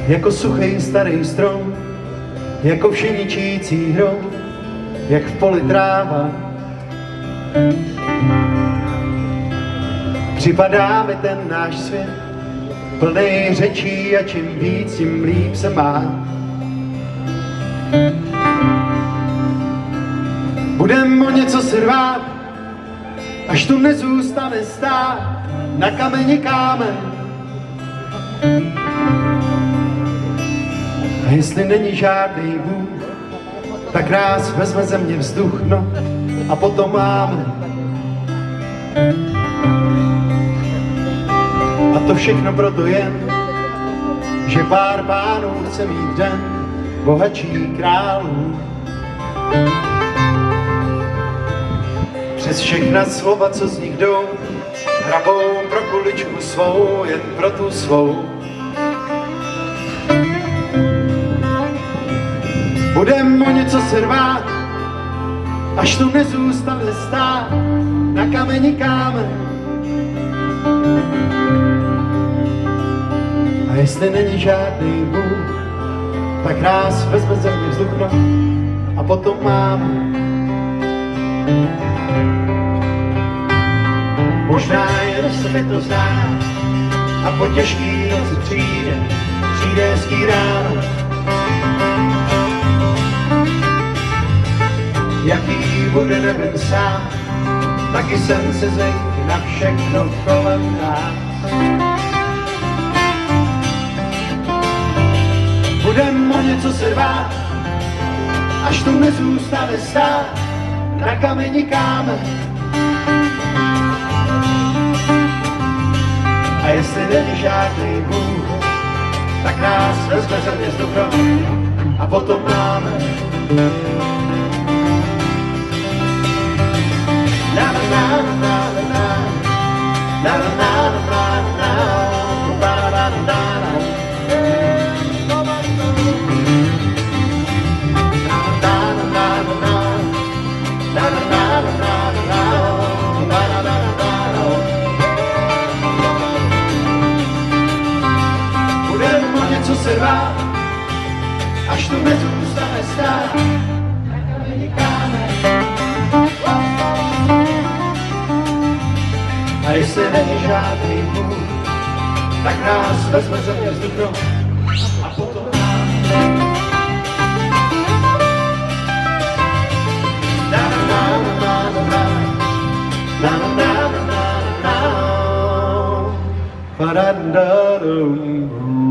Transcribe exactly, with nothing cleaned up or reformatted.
jako suchý starý strom, jako všeničící hrom, jak v poli tráva. Připadá mi ten náš svět, plný řečí a čím víc, tím líp se má. Budem o něco si rvát, až tu nezůstane stát na kameni kámen. A jestli není žádný Bůh, tak nás vezme ze mě vzduch, no a potom máme. A to všechno proto jen, že pár pánů chce mít den bohatší králů. Přes všechna slova, co z nich jdou, hrabou pro kuličku svou, jen pro tu svou. Budem o něco se rvát, až tu nezůstane stát na kameni kámen. A jestli není žádný Bůh, tak nás vezme ze mě vzduch, no a potom máme. Možná jen se mi to zdá a po těžký noci přijde, přijde hezký ráno. Jaký bude nevím sám, taky jsem se zvyk na všechno kolem nás. Budem o něco se rvát, až tu nezůstane stát na kameni kámen. A jestli není žádný Bůh, tak nás vezme země vzduch a potom máme. Na na na na na na na na na na na na na. Co se rvá, až tu nezůstane stát na kameni kámen. A jestli není žádný Bůh, tak nás vezme země vzduch a potom máme. Na na na na na na na na na na na na na na na